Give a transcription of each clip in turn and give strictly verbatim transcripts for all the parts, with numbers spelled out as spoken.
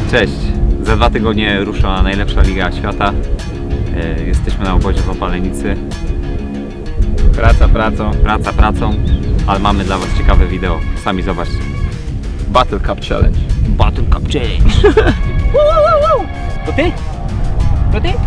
Cześć! Za dwa tygodnie rusza najlepsza liga świata. Jesteśmy na obozie w Opalenicy. Praca pracą. Praca pracą, ale mamy dla was ciekawe wideo. Sami zobaczcie. Battle Cup Challenge. Battle Cup Challenge. To ty? To ty?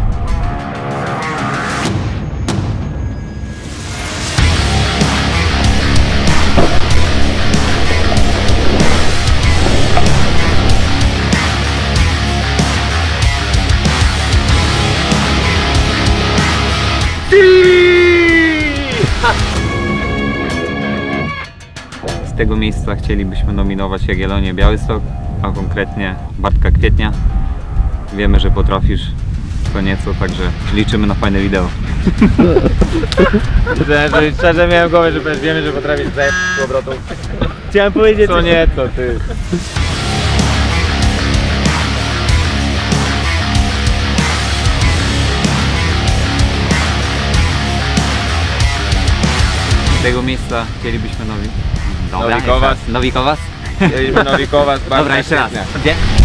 Z tego miejsca chcielibyśmy nominować Jagiellonię Białystok, a konkretnie Bartka Kwietnia. Wiemy, że potrafisz co nieco, także liczymy na fajne wideo. Szczerze, szczerze miałem głowę, że powiesz, wiemy, że potrafisz zajebać z obrotów. Chciałem powiedzieć Co nieco, ty. Z tego miejsca chcielibyśmy nowi... Dobra, Nowikowas. jeszcze raz. Nowikowas? Chcieliśmy Nowikowas, Bartka Dobra, jeszcze raz. Kwietnia. Gdzie?